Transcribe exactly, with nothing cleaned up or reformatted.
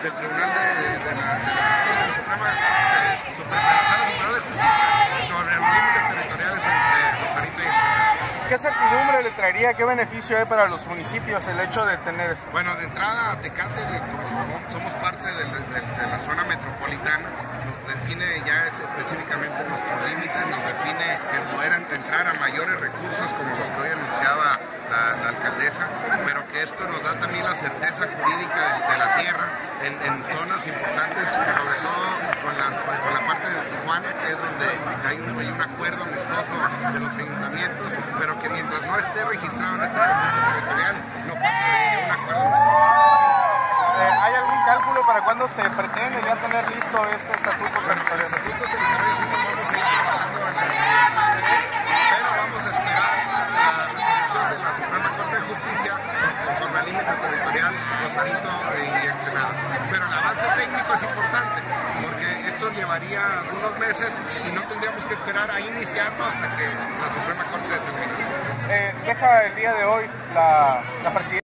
del Tribunal de, de, de la, de la Suprema, de, Suprema, de la Sala Superior de Justicia sobre los límites territoriales entre Rosarito y Ensenada. ¿Qué certidumbre le traería, qué beneficio hay para los municipios el hecho de tener esto? Bueno, de entrada a Tecate, de, como somos parte de, de, de, de la zona metropolitana, nos define ya específicamente nuestros límites, nos define el poder entrar a mayores recursos como los que hoy anunciaba la, la alcaldesa, pero que esto nos da también la certeza jurídica de, de la tierra en, en zonas importantes, sobre todo con la, con la parte de Tijuana, que es donde hay un, hay un acuerdo amistoso de los ayuntamientos, pero que mientras no esté registrado en este estatuto territorial, no pasa de un acuerdo amistoso. Eh, ¿Hay algún cálculo para cuándo se pretende ya tener listo este estatuto territorial? El estatuto territorial sí lo vamos a ir trabajando en la legislación de él, pero vamos a esperar la resolución de la Suprema Corte de Justicia conforme al límite territorial Rosarito y Ensenada. Pero el avance técnico es importante, porque esto llevaría unos meses y no tendríamos que esperar a iniciarlo hasta que la Suprema Corte determine. Eh, deja el día de hoy la, la presidencia.